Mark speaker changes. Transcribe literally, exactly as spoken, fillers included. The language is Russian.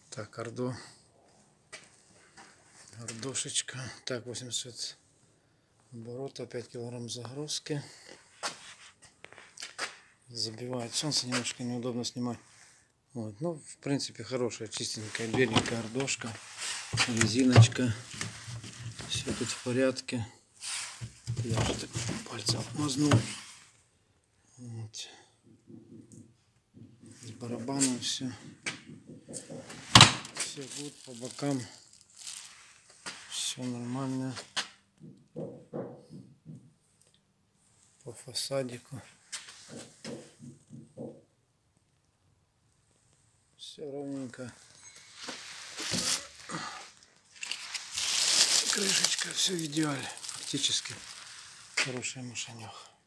Speaker 1: Так, ордо. Ордошечка. Так, восемьдесят оборотов, пять килограмм загрузки. Забивает солнце, немножко неудобно снимать. Вот. Ну, в принципе, хорошая, чистенькая, беленькая ордошка. Резиночка. Все тут в порядке. Я уже так пальцем мазнул. Вот. С барабаном все. Все будет по бокам. Все нормально. По фасадику. Все ровненько. Крышечка, все в идеале. Фактически хорошая машинёха.